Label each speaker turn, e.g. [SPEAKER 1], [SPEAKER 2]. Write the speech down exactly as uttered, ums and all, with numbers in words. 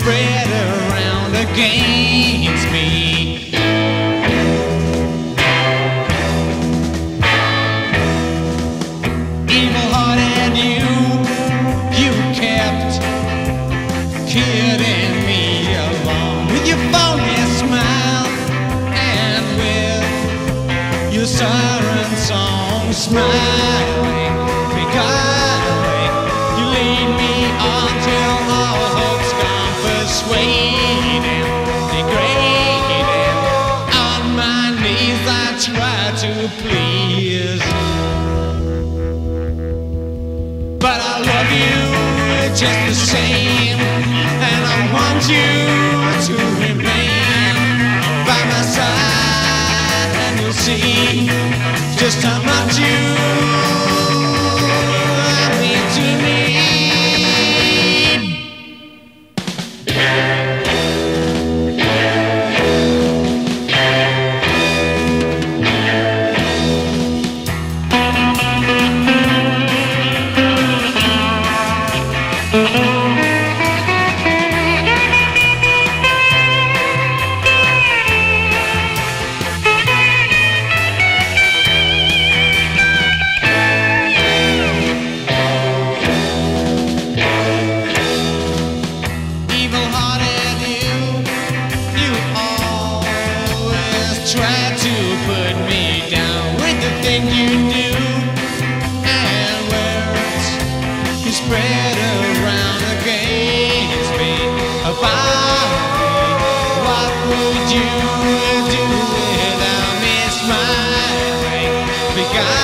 [SPEAKER 1] spread around against me. Evil-hearted you, you kept kidding me along with your phony smile and with your siren song, smiling, beguiling. You lead me on till all hope's gone, persuading, degrading. On my knees I try to please, but I love you just the same, and I want you to remain by my side, and you'll see just how much you mean to me. Try to put me down with the thing you do, and words you spread around against me about me. What would you do without me smiling? Because